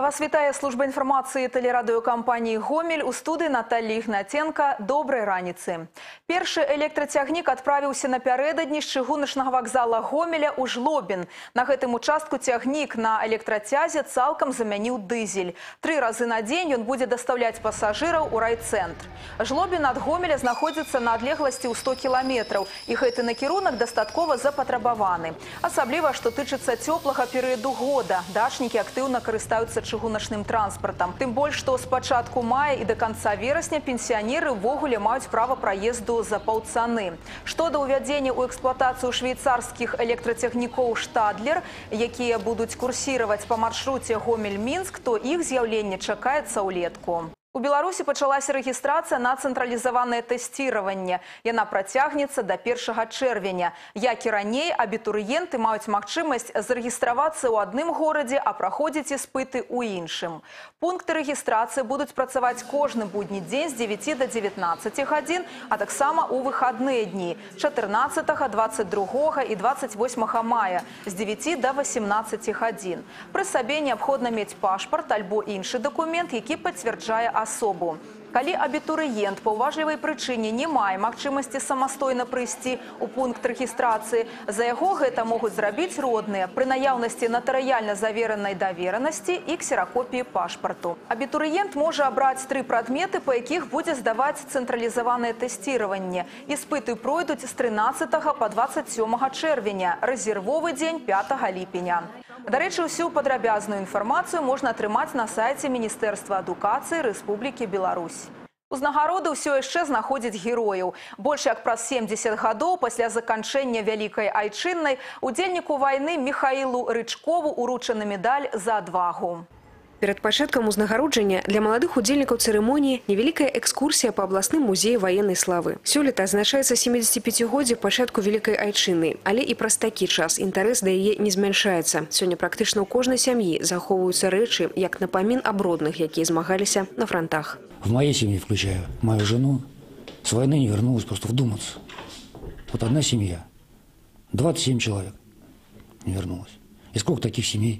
Вас вітає служба інформації телерадіокомпанії «Гомель». У студії Наталія Ігнатенко. Доброй раніцы. Першы электрацягнік адправіўся напярэдадні з чыгуначнага вакзала Гомеля ў Жлобін. На гэтым участку цягнік на электрацязе цалкам замяніў дызель. 3 разы на дзень ён будзе дастаўляць пасажыраў у райцэнтр. Жлобін ад Гомеля знаходзіцца на адлегласці ў 100 кіламетраў, і гэты накірунак дастаткова запатрабаваны. Асабліва, што тычыцца цёплага перыяду года. Дачнікі актыўна карыстаюцца чыгуначным транспартам. Тым больш, што з пачатку мая і до конца верасня пенсіянеры ўвогуле маюць права праезду за паўцаны. Што да ўвядзення ў эксплуатацыю швейцарскіх электрацягнікоў «Штадлер», якія будуць курсіраваць па маршруце Гомель-Мінск, то іх з'яўленне чакаецца ўлетку. У Беларусі пачалася рэгістрацыя на цэнтралізаванае тэсціраванне. Яна працягнецца да 1 чэрвеня. Як і раней, абітурыенты маюць магчымасць зарэгістравацца ў адным горадзе, а праходзіць іспыты ў іншым. Пункты рэгістрацыі будуць працаваць кожны будні дзень з 9 до 19 гадзін, а таксама ў выхадныя дні 14, 22 і 28 мая з 9 до 18 гадзін. Пры сабе неабходна мець пашпарт альбо іншы дакумент, які пацвярджае асобу. Калі абітурыент па ўважлівай прычыне не мае магчымасці самастойна прыйсці ў пункт рэгістрацыі, за яго гэта могуць зрабіць родныя пры наяўнасці натарыяльна заверанай даверанасці і ксеракопіі пашпарту. Абітурыент можа абраць 3 прадметы, па якіх будзе здаваць цэнтралізаванае тэсціраванне. Іспыты пройдуць з 13 па 27 чэрвеня, рэзервовы дзень 5 ліпеня. Дарэчы, усю падрабязную інфармацыю можна атрымаць на сайце Міністэрства адукацыі Рэспублікі Беларусь. Узнагароды ўсё яшчэ знаходзяць герояў. Больш як праз 70 гадоў пасля заканчэння Вялікай Айчыннай удзельніку вайны Міхаілу Рычкову уручана медаль за адвагу. Перад пачаткам узнагароджання для маладых удзельнікаў цырымоніі невялікая экскурсія па абласным музеі ваеннай славы. Сёлета адзначаецца 75-годдзе пачатку Вялікай Айчынны, але і праз такі час інтарэс да яе не змяншаецца. Сёння практычна ў кожнай сям'і захоўваюцца рэчы, як напамін аб родных, якія змагаліся на фронтах. В моей семье, включая мою жену, с войны не вернулась, просто вдуматься. Вот одна семья, 27 человек не вернулась. И сколько таких семей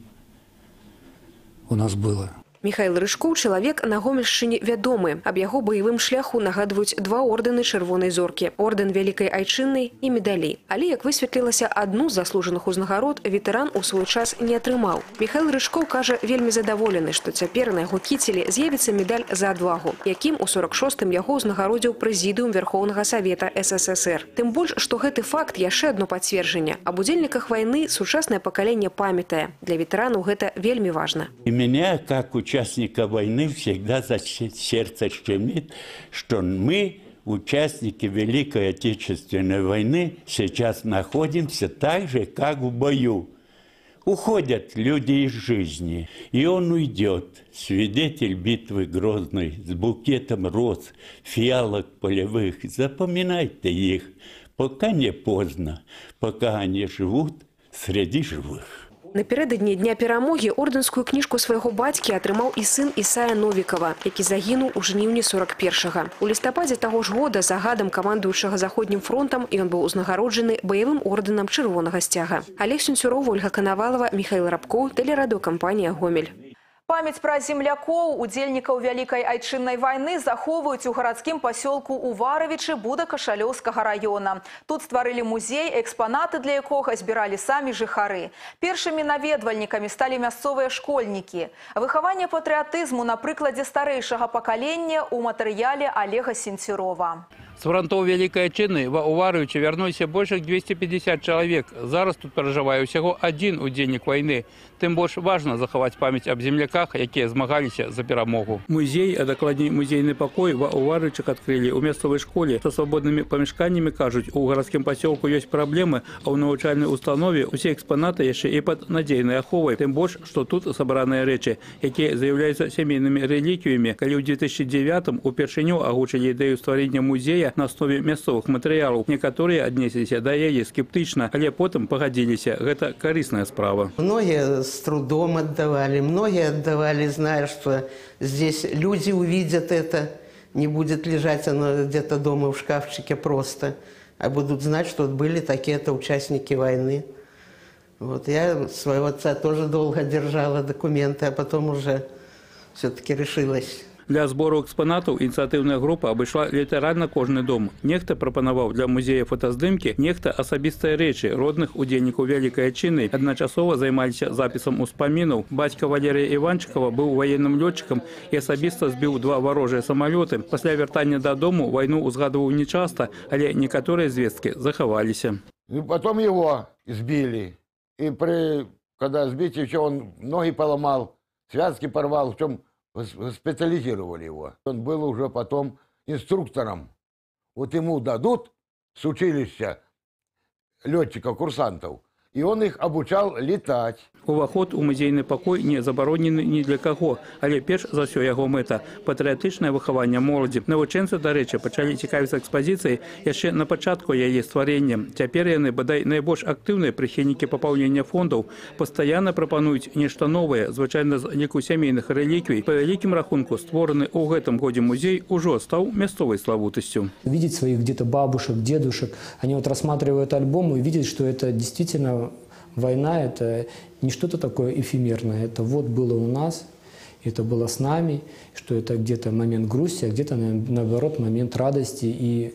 у нас было? Міхаіл Рычкоў – чалавек на Гомельшчыне вядомы. Аб яго баявым шляху нагадваюць 2 ордэны Чырвонай зоркі – ордэн Вялікай Айчыннай і медалі. Але, як высветлілася, адну з заслужаных узнагарод ветэран у свой час не атрымаў. Міхаіл Рычкоў кажа, вельмі задаволены, што цяпер на яго кіцелі з'явіцца медаль за адвагу, якім у 46-м яго ўзнагародзіў прэзідыум Верхоўнага Савета СССР. Тым больш, што гэты факт яшчэ адно пацверджанне. Аб удзельніках вайны сучаснае пакаленне памятае. Для ветэранаў гэта вельмі важна. И меня, как участника войны, всегда за сердце щемит, что мы, участники Великой Отечественной войны, сейчас находимся так же, как в бою. Уходят люди из жизни, и он уйдет, свидетель битвы Грозной, с букетом роз, фиалок полевых. Запоминайте их, пока не поздно, пока они живут среди живых. Напярэдадні Дня перамогі ордэнскую кніжку свайго бацькі атрымаў і сын Ісая Новікава, які загінуў у жніўні 41-га. У лістападзе таго ж года загадам камандуючага Заходнім фронтам ён быў узнагароджаны баявым ордэнам Чырвонага сцяга. Олег Сенцюров, Ольга Канавалова, Михаил Рабкоў, телерадиокомпания «Гомель». Памяць пра землякоў, удзельнікаў Вялікай Айчыннай вайны захоўваюць у гарадскім пасёлку Уваравічы Буда-Кашалёўскага раёна. Тут стварылі музей, экспанаты для якога збіралі самі жыхары. Першымі наведвальнікамі сталі мясцовыя школьнікі. Выхаванне патрыятызму на прыкладзе старэйшага пакалення ў матэрыяле Олега Сенцюрова. С фронтов Великой Айчынны в Уваровичи вернулись больше 250 человек. Зараз тут проживає всего один удзельнік войны. Тым больш важно заховать память об земляках, якія змагаліся за перамогу. Музей, а докладней музейный покой в Уваровичах открыли у мясцовой школе. Со свободными помешканиями, кажуть, у городским поселку есть проблемы, а у навучальной установе все экспонаты еще и под надейной аховой. Тым больш, что тут собранные речи, якія заявляются семейными реликвиями. Коли в 2009-м упершыню агучили идею створения музея на основе мясцовых материалов, некоторые отнеслись до яе скептично, але потом погодились. Это корыстная справа. Многие с трудом отдавали, многие отдавали, зная, что здесь люди увидят это, не будет лежать оно где-то дома в шкафчике просто, а будут знать, что были такие-то участники войны. Вот я своего отца тоже долго держала документы, а потом уже все-таки решилась. Для збору экспонатов инициативная группа обышла литерально кожный дом. Нехта пропонував для музея фотоздымки, нехта особистые речи родных удельников Великой Отчины. Одночасово займалися записом успоминов. Батька Валерия Иванчикова был военным летчиком и особисто сбил 2 ворожие самолеты. После вертания до дому войну узгадывал нечасто, але некоторые звестки заховались. И потом его сбили. И когда сбить, еще он ноги поломал, связки порвал, в чем специализировали его. Он был уже потом инструктором. Вот ему дадут с училища летчиков, курсантов, и он их обучал летать. Уваход у музейный покой не заборонены ні для кого, але перш за все його мета – патріотичне виховання молоді. Навченці, до речі, почали цікавитися експозицією ще на початку її створення. Тепер вони, бодай, найбільш активні прихильники поповнення фондів, постійно пропонують нечто нове, звичайно, з ліку сімейних реліквій. По великим рахунку, створений у гэтым годі музей уже став місцевою славутостью. Видеть своих где-то бабушек, дедушек, они вот рассматривают альбомы и видят, что это действительно война, это не что-то такое эфемерное, это вот было у нас, это было с нами, что это где-то момент грусти, а где-то, наоборот, момент радости и,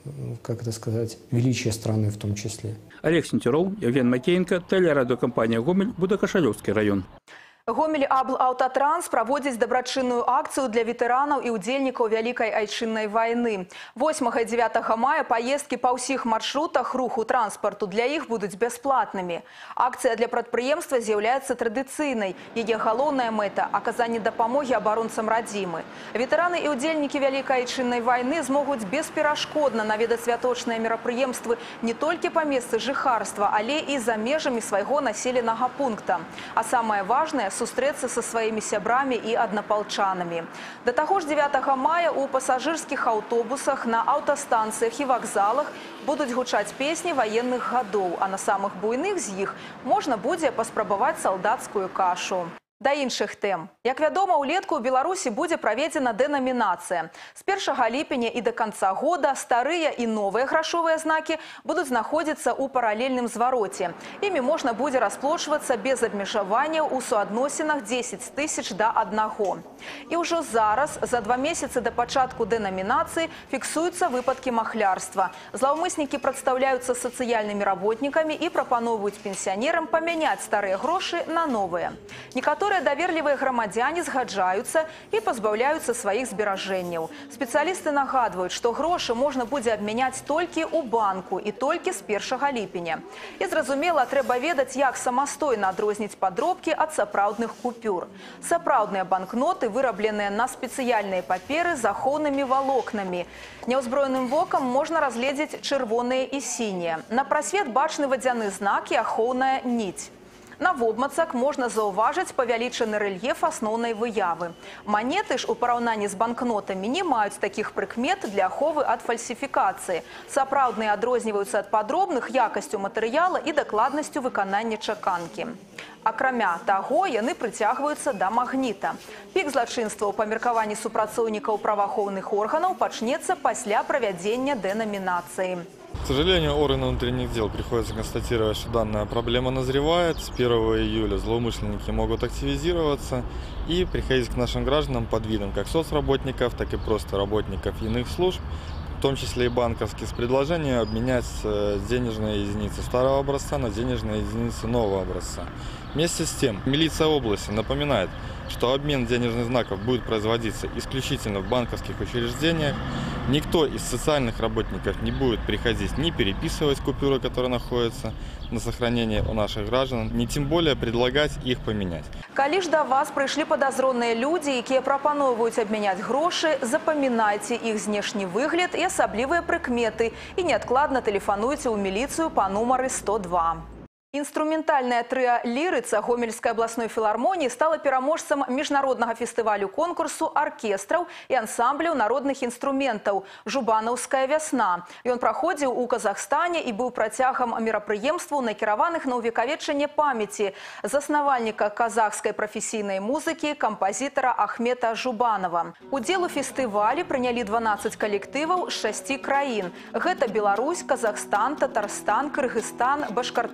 как это сказать, величия страны в том числе. Олег Сентеров, Евген Макеенко, телерадиокомпания «Гомель», Будокашалёвский район. Гомель Аблаўтатранс праводзіць дабрачынную акцыю для ветэранаў і ўдзельнікаў Вялікай Айчыннай вайны. 8 і 9 мая паездкі па ўсіх маршрутах руху транспарту для іх будуць бясплатнымі. Акцыя для прадпрыемства з'яўляецца традыцыйнай. Яе галоўная мэта – аказанне дапамогі абаронцам радзімы. Ветэраны і ўдзельнікі Вялікай Айчыннай вайны змогуць бесперашкодна наведаць святочныя мерапрыемствы не толькі па месцы жыхарства, але і за межамі свайго населенага пункта. А самае важнае – сустрэцца са сваімі сябрамі і аднапалчанамі. Да таго ж 9 мая у пасажырскіх аўтобусах, на аўтастанцыях і вакзалах будуць гучаць песні ваенных гадоў, а на самых буйных з іх можна будзе паспрабаваць салдацкую кашу. Да іншых тэм. Як вядома, улетку ў Беларусі будзе праведзена дэнамінацыя. З 1 ліпеня і да канца года старыя і новыя грашовыя знакі будуць знаходзіцца ў паралельным звароце. Імі можна будзе расплочвацца без абмежаванняў у суадносінах 10 тысяч да 1. І ўжо зараз, за 2 месяцы да пачатку дэнамінацыі, фіксуюцца выпадкі махлярства. Злаўмыснікі прадстаўляюцца сацыяльнымі работнікамі і прапаноўваюць пенсіянерам памяняць старыя грошы на новыя. Некаторыя даверлівыя грамадзяне згаджаюцца і пазбаўляюцца сваіх зберажэнняў. Спецыялісты нагадваюць, што грошы можна будзе абмяняць толькі ў банку і толькі з 1 ліпеня. І зразумела, трэба ведаць, як самастойна адрозніць падробкі ад сапраўдных купюр. Сапраўдныя банкноты вырабленыя на спецыяльныя паперы з ахоўнымі валокнамі. Няўзброеным вокам можна разгледзець чырвоныя і сінія. На прасвет бачны вадзяны знак і ахоўная ніць. На вобмацак можна заўважыць павялічаны рэльеф асноўнай выявы. Манеты ж у параўнанні з банкнотамі не маюць такіх прыкмет для аховы ад фальсіфікацыі. Сапраўдныя адрозніваюцца ад падробных якасцю матэрыяла і дакладнасцю выканання чаканкі. Акрамя таго, яны прыцягваюцца да магніта. Пік злачынстваў па меркаванні супрацоўнікаў праваахоўных органаў пачнецца пасля правядзення дэнамінацыі. К сожалению, органам внутренних дел приходится констатировать, что данная проблема назревает. С 1 июля злоумышленники могут активизироваться и приходить к нашим гражданам под видом как соцработников, так и просто работников иных служб, в том числе и банковских, с предложением обменять денежные единицы старого образца на денежные единицы нового образца. Вместе с тем, милиция области напоминает, что обмен денежных знаков будет производиться исключительно в банковских учреждениях. Никто из социальных работников не будет приходить ни переписывать купюры, которые находятся на сохранении у наших граждан, ни тем более предлагать их поменять. Калі ж да вас прыйшлі падазроныя людзі, якія прапаноўваюць абмяняць грошы, запамінайце іх знешні выгляд і асаблівыя прыкметы і неадкладна тэлефануйце ў міліцыю па нумары 102. Инструментальное трыа «Лірыца» Гомельской областной филармонии стало пераможцам міжнароднага фестывалю-конкурсу оркестраў и ансамбляў народных инструментаў «Жубанаўская вясна». Ён праходзіў у Казахстане и был працягам мерапрыемстваў, накіраваных на ўвекавечанне памяти заснавальніка казахской професійнай музыкі кампазітара Ахмета Жубанова. Удзел у фестывалі прынялі 12 калектываў з 6 краін. Гэта Беларусь, Казахстан, Татарстан, Кыргызстан, Башкортостан,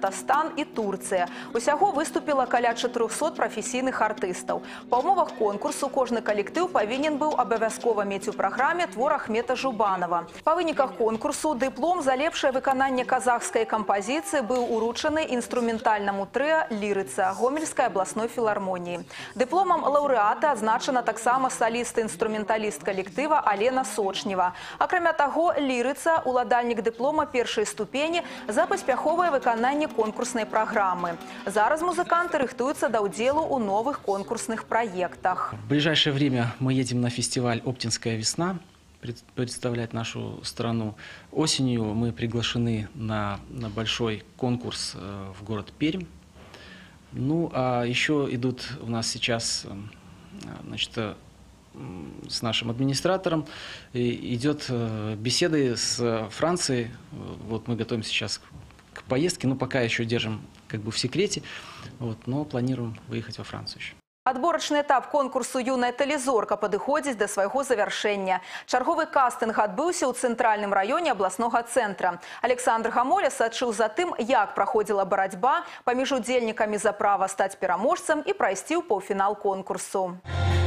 Казахстан и Турция. Усяго выступила каля 400 профессийных артистов. По умовах конкурсу кожны коллектив повинен был обовязково мець у программе твор Ахмета Жубанова. По выниках конкурсу диплом за лепшее выканание казахской композиции был уручены инструментальному трио «Лирыца» Гомельской областной филармонии. Дипломом лауреата отзначена таксама солист-инструменталист коллектива Алена Сочнева. Акрамя того, «Лирыца» – уладальник диплома першей ступени за паспяховое выканание конкурсной программы. Зараз музыканты рыхтуются до уделу у новых конкурсных проектах. В ближайшее время мы едем на фестиваль «Оптинская весна» представлять нашу страну. Осенью мы приглашены на большой конкурс в город Пермь. Ну, а еще идут у нас сейчас, значит, с нашим администратором идет беседы с Францией. Вот мы готовимся сейчас к поездке, но пока еще держим как бы в секрете, вот, но планируем выехать во Францию еще. Адборачны этап конкурсу «Юная Талізорка» падыходзіць да свайго завяршэння. Чарговы кастынг адбыўся ў цэнтральным раёне абласнога цэнтра. Александр Гамоля сачыў за тым, як праходзіла барацьба паміж удзельнікамі за права стаць пераможцам і прайсці ў паўфінал конкурсу.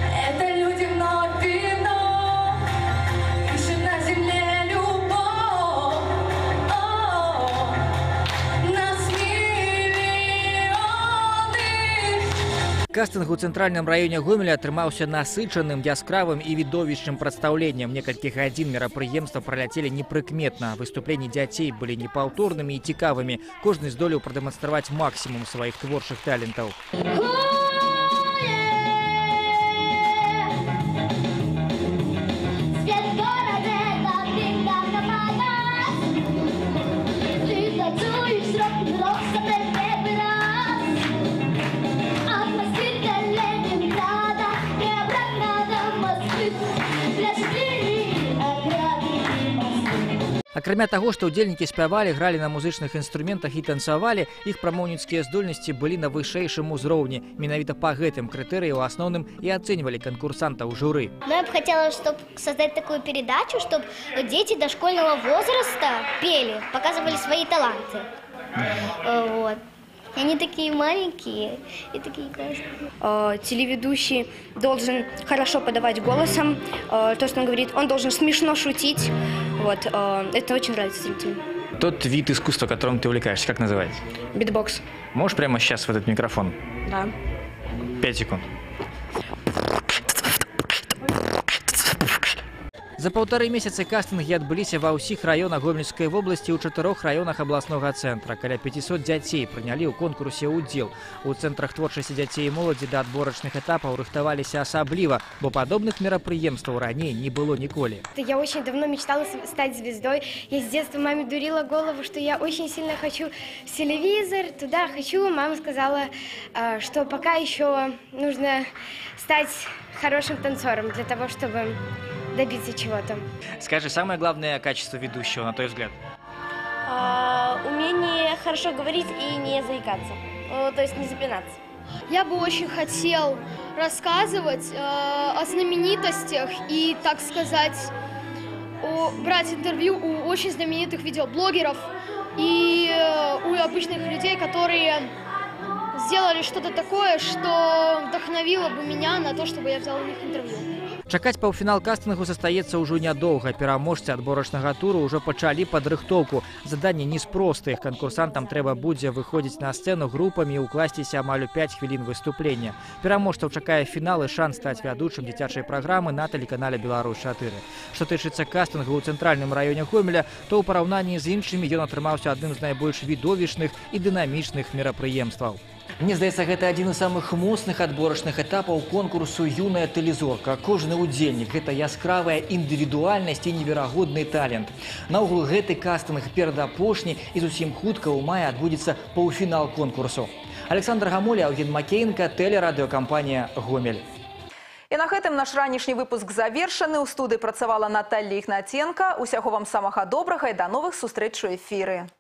Кастынг у цэнтральным раёне Гомеля атрымаўся насычаным, яскравым і відовішчным прадстаўленнем. Некалькі гадзін мерапрыемства праляцелі непрыкметна. Выступленні дзяцей былі непаўторнымі і цікавымі. Кожны здолеў прадэманстраваць максімум сваіх творчых талентаў. Акрамя таго, што ўдзельнікі спявалі, гралі на музычных інструментах і танцавалі, іх прамоўніцкія здольнасці былі на вышэйшым узроўні. Менавіта па гэтым крытэрыі ў асноўным і ацэньвалі конкурсантаў журы. Я бы хотела, чтобы создать такую передачу, чтобы дети дошкольного возраста пели, показывали свои таланты. Вот. Они такие маленькие и такие классные. Телеведущий должен хорошо подавать голосом, то, что он говорит, он должен смешно шутить. Вот, это очень нравится зрителям. Тот вид искусства, которым ты увлекаешься, как называется? Битбокс. Можешь прямо сейчас в этот микрофон? Да. 5 секунд. За 1,5 месяцы кастынгі адбыліся ва ўсіх раёнах Гомельскай вобласці ў 4 раёнах абласнога цэнтра. Каля 500 дзяцей прынялі ў конкурсе ўдзел. У цэнтрах творчасці дзяцей і моладзі да адборачных этапаў рыхтаваліся асабліва, бо падобных мерапрыемстваў раней не было ніколі. Я очень давно мечтала стать звездой. Я с детства маме дурила голову, что я очень сильно хочу в телевизор, туда хочу. Мама сказала, что пока еще нужно стать хорошим танцором для того, чтобы добиться чего-то. Скажи, самое главное качество ведущего, на твой взгляд? Умение хорошо говорить и не заикаться, то есть не запинаться. Я бы очень хотел рассказывать о знаменитостях и, так сказать, брать интервью у очень знаменитых видеоблогеров и у обычных людей, которые сделали что-то такое, что вдохновило бы меня на то, чтобы я взял у них интервью. Чакаць паўфінал кастынгу застаецца ўжо нядоўга. Пераможцы адборачнага туру ўжо пачалі падрыхтоўку. Заданне не з простых. Канкурсантам трэба будзе выходзіць на сцэну групамі і ўкласціся амаль у 5 хвілін выступлення. Пераможцаў чакае фінал і шанс стаць вядучым дзіцячай праграмы на тэлеканале «Беларусь-4». Што тычыцца кастынгу ў цэнтральным раёне Гомеля, то ў параўнанні з іншымі ён атрымаўся адным з найбольш відовішчных і дынамічных мерапрыемстваў. Мне здаецца, гэта адзін з самых моцных адборачных этапаў конкурсу «Юная Талізорка». Кожны удзельнік – гэта яскравая індывідуальнасць і неверагодны талент. Наогул гэты кастынг перадапошні і зусім хутка ў маі адбудзецца паўфінал конкурсу. Александр Гамоля, Евген Макеенко, тэлерадыёкампанія «Гомель». І на гэтым наш ранішні выпуск завершаны. У студыі працавала Наталья Ігнаценка. Усяго вам самага добрага і да новых сустрэч у эфіры.